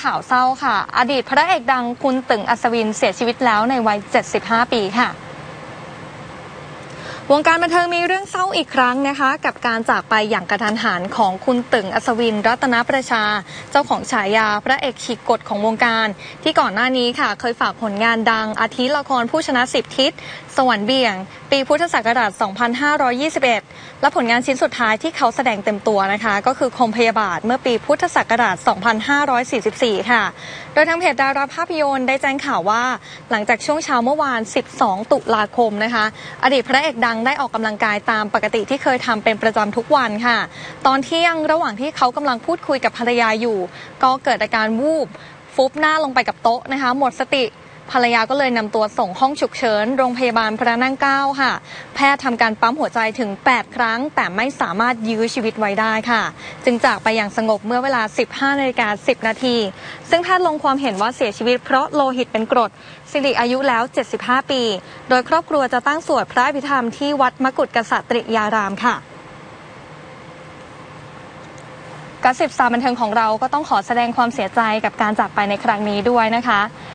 ข่าวเศร้าค่ะอดีตพระเอกดังคุณตึงอัศวินเสียชีวิตแล้วในวัย 75 ปีค่ะวงการบันเทิงมีเรื่องเศร้าอีกครั้งนะคะกับการจากไปอย่างกระทันหันของคุณตึงอัศวินรัตนประชาเจ้าของฉายาพระเอกฉีกกฎของวงการที่ก่อนหน้านี้ค่ะเคยฝากผลงานดังอาทิละครผู้ชนะ10ทิศสวรรค์เบี่ยงปีพุทธศักราช 2521 และผลงานชิ้นสุดท้ายที่เขาแสดงเต็มตัวนะคะก็คือคมพยาบาทเมื่อปีพุทธศักราช 2544 ค่ะโดยทางเพจดาราภาพยนตร์ได้แจ้งข่าวว่าหลังจากช่วงเช้าเมื่อวาน 12 ตุลาคมนะคะอดีตพระเอกดังได้ออกกำลังกายตามปกติที่เคยทำเป็นประจำทุกวันค่ะตอนเที่ยงระหว่างที่เขากำลังพูดคุยกับภรรยาอยู่ก็เกิดอาการวูบฟุบหน้าลงไปกับโต๊ะนะคะหมดสติภรรยาก็เลยนำตัวส่งห้องฉุกเฉินโรงพยาบาลพระนั่งเกล้าค่ะแพทย์ทำการปั๊มหัวใจถึง 8 ครั้งแต่ไม่สามารถยื้อชีวิตไว้ได้ค่ะจึงจากไปอย่างสงบเมื่อเวลา 15:10 นาทีซึ่งแพทย์ลงความเห็นว่าเสียชีวิตเพราะโลหิตเป็นกรดสิริอายุแล้ว 75 ปีโดยครอบครัวจะตั้งสวดพระอภิธรรมที่วัดมกุฏกษัตริยารามค่ะกระสิบสาวบันเทิงของเราก็ต้องขอแสดงความเสียใจกับการจากไปในครั้งนี้ด้วยนะคะ